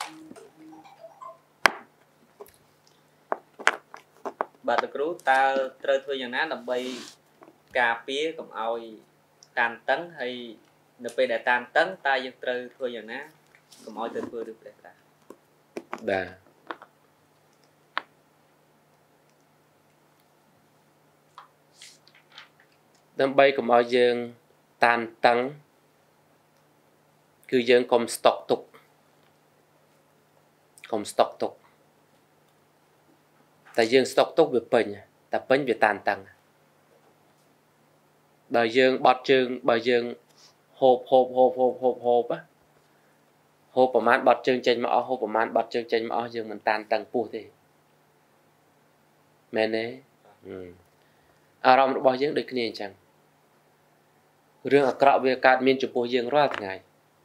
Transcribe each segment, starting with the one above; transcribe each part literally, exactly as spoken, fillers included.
bà tự cứu ta trời thuê nhà ná là bay cà pía cầm oi tàn tấn hay nộp về để tàn tấn ta dân trời thuê nhà ná cầm oi từ vừa được để ta đà đâm bay cầm oi dương tàn tấn cứ dương cầm stock tục cầm stock tục tại dương stock tục việc bình ta bình việc tàn tấn bà dương bọt chương bà dương hộp hộp hộp hộp hộp hộp á hộpประมาณ bọt chương trên mỏ hộpประมาณ bọt chương trên mỏ dương mình tàn tầng pu thì mẹ nế à rong được bao dương được cái chẳng riêng ở cọ về cát miền chụp bôi dương ra ngày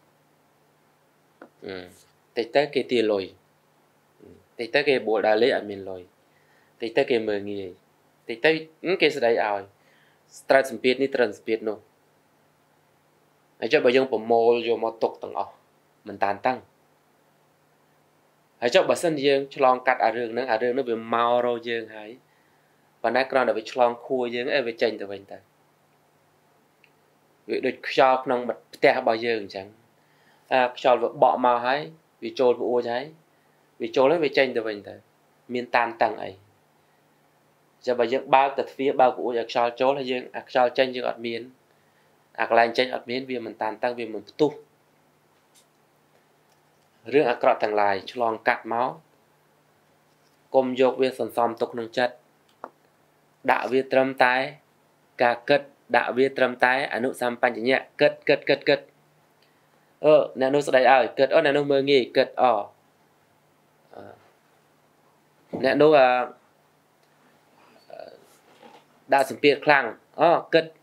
tới tới cái tiền lồi tới tới cái bộ đà lễ ở miền lồi tới tới cái mười nghề tới tới những cái sợi ảo stress speed ni trans speed no ai cho bây giờผมโมล vô មកទុកទាំងអស់មិនតានតឹងហើយចុះបើសិនយើងឆ្លងកាត់អារឿងហ្នឹងអារឿងហ្នឹងវាមករកយើងហើយប៉ុន្តែគ្រាន់តែវាឆ្លងខួរយើងអីវាចេញទៅវិញទៅវាដូចខ្យល់ក្នុងផ្ទះរបស់យើងអញ្ចឹងអាខ្យល់វាបក់មកហើយវាចូលប្អួចហើយវាចូលហើយវាចេញទៅវិញទៅមានតានតឹងអីចាំបើយើងបើកទៅទ្វារបើកប្អួចឲ្យខ្យល់ចូលហើយយើងអាខ្យល់ចេញយើងអត់មានអាកន្លែងចេញអត់មានវាមិនតានតឹងវាមិនផ្ទុះរឿងអាក្រក់ទាំងឡាយឆ្លងកាត់មកកុំយកវាសន្សំទុកក្នុងចិត្តដាក់វាត្រឹមតែការគិតដាក់វាត្រឹមតែអនុសម្បញ្ញៈគិតគិតគិតគិតអឺអ្នកនោះស្ដីឲ្យគិតអូអ្នកនោះមើលងាយគិតអអ្នកនោះអាដាក់សម្ពាធខ្លាំងអូគិត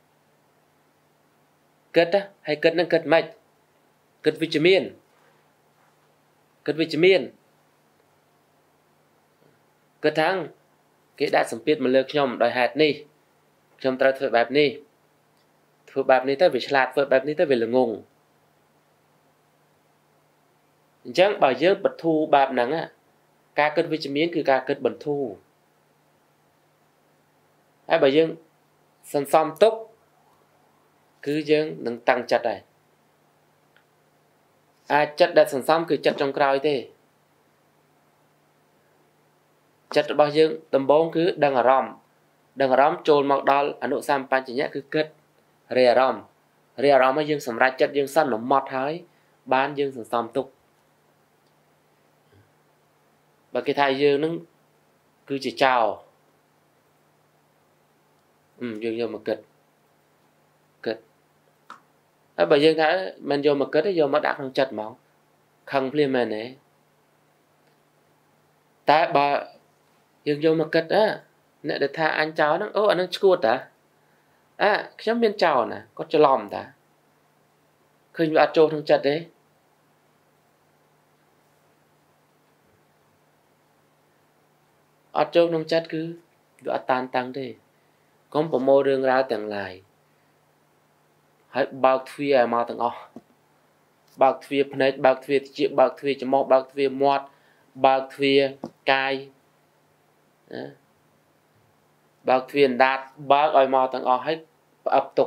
គិតហើយគិតនឹងគិតមិនគិតវិជ្ជមានគិតវិជ្ជមានគិតថាងគេដាក់សម្ពាធមកលើខ្ញុំដោយហេតុនេះខ្ញុំត្រូវធ្វើបែបនេះធ្វើបែបនេះទៅវាឆ្លាតធ្វើបែបនេះទៅវាល្ងងអញ្ចឹងបើយើងបន្ធូរបែបហ្នឹងការគិតវិជ្ជមានគឺការគិតបន្ធូរហើយបើយើងសន្សំទុកគឺយើងនឹងតាំងចិត្តដែរអាចចិត្តដែលសន្សំគឺចិត្តចុងក្រោយទេចិត្តរបស់យើងដំបូងគឺដឹងអារម្មណ៍ដឹងអារម្មណ៍ចូលមកដល់អនុសម្បញ្ញៈគឺគិតរេអារម្មណ៍រេអារម្មណ៍ឲ្យយើងសម្រេចចិត្តយើងសន្មត់ហើយបានយើងសន្សំទុកបើគេថាយើងនឹងគឺជាចោលអឺយើងយកមកគិតគិតហើយបើយើងថាមិនយកមកគិតទេយកមកដាក់ក្នុងចិត្តមកខឹងភ្លាមមែនទេតែបើយើងយកមកគិតណាអ្នកដែលថាអញចោលហ្នឹងអូអានឹងឈួតតាអ่ะខ្ញុំមានចោលណាគាត់ច្រឡំតាឃើញវាអត់ចូលក្នុងចិត្តទេអត់ចូលក្នុងចិត្តគឺវាអត់តានតាំងទេកុំប្រមូលរឿងរ៉ាវទាំងឡាយហើយបើកទ្វារឲ្យមកទាំងអស់បើកទ្វារភ្នែកបើកទ្វារត្រចៀកបើកទ្វារច្រមុះបើកទ្វារមាត់បើកទ្វារកាយណាបើកទ្វារអណ្ដាតបើកឲ្យមកទាំងអស់ហើយផ្អឹបទុក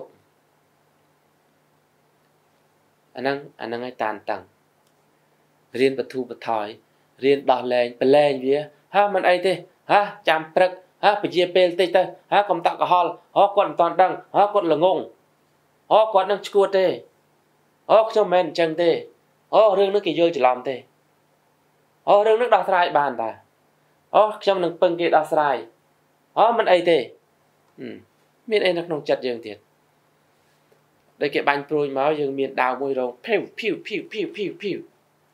អាហ្នឹងអាហ្នឹងឲ្យតានតាំងរៀនបទូបថយរៀនដោះលែងប្រឡែងវាហាមិនអីទេហាចាំព្រឹកហាពជាពេលតិចទៅហាកុំតក់កុហលហ៎គាត់មិនតាន់ដឹងហ៎គាត់ល្ងងអូគាត់នឹងឈួតទេអូខ្ញុំមិនអញ្ចឹងទេអូរឿងនេះគេយល់ច្រឡំទេអូរឿងនេះដោះស្រាយបានតាអូខ្ញុំនឹងពឹងគេដោះស្រាយអូមិនអីទេមានអីនៅក្នុងចិត្តយើងទៀតដែលគេបាញ់ព្រួយមកយើងមានដាវមួយរងភីវភីវភីវភីវភីវភីវ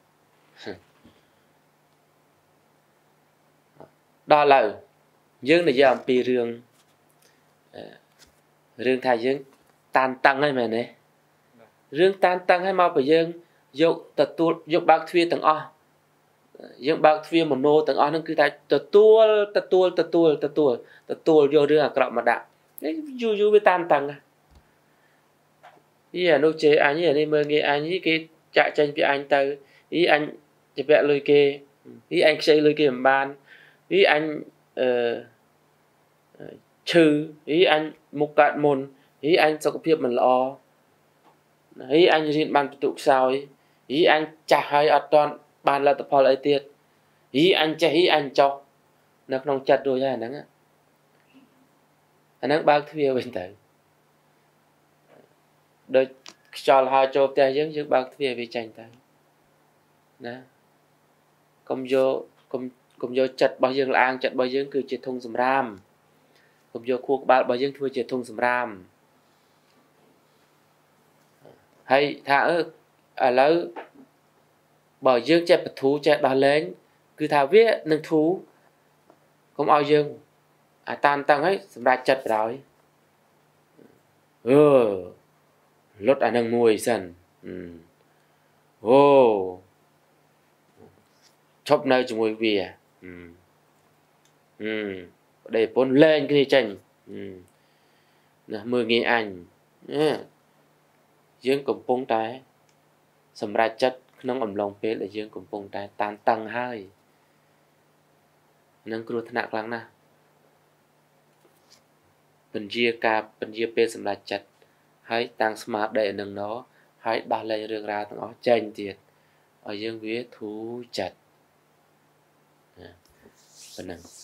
ដល់ឡើយយើងនិយាយអំពីរឿងរឿងថាយើងតានតឹងហើយមែនទេរឿងតានតឹងហើយមកបើយើងយកទទួលយកបើកទ្វារទាំងអស់យើងបើកទ្វារមโนទាំងអស់ហ្នឹងគឺថាទទួលទទួលទទួលទទួលទទួលយករឿងអាក្រក់មកដាក់យូរយូរវាតានតឹងយីអានោះជេរអញនេះមើលងាយអញគេចាក់ចេញពីអញទៅយីអញ chỉ vẽ lôi kê ý anh xây lôi kê làm ban ý anh chư ý anh mục cạn môn ý anh sau cái việc mình lo ý anh riêng ban tụ sao ý ý anh chả hay ở toàn ban là tập hợp lại tiệt ý anh chả ý anh cho nó không chặt đôi ra nắng á anh nắng bác thứ bên tới đôi cho là hai chộp tay dưỡng dưỡng bác thứ về tranh tay nè công vô công công vô chặt bao nhiêu là ăn chặt bao nhiêu cứ chỉ thùng sầm ram công vô khu ba bao nhiêu thua chỉ thùng sầm ram hay thà ở lỡ bao nhiêu chặt bật thú chặt đào lên cứ thà viết nâng thú không ao dương à tan tăng ấy sầm ra chặt rồi ừ lót anh nâng mùi sần ô chốc nơi chúng mùi vỉa để bốn lên cái gì chanh mười nghìn anh dương cầm bông trái sầm ra chất nông ẩm lòng phê là dương cầm bông trái tan tăng hai nâng cửu thân nạc lăng nè bình dìa ca bình dìa phê sầm ra chất hãy tăng smart để nâng nó hãy đo lên rương ra thằng nó chanh tiệt ở dương viết thú chặt bên nâng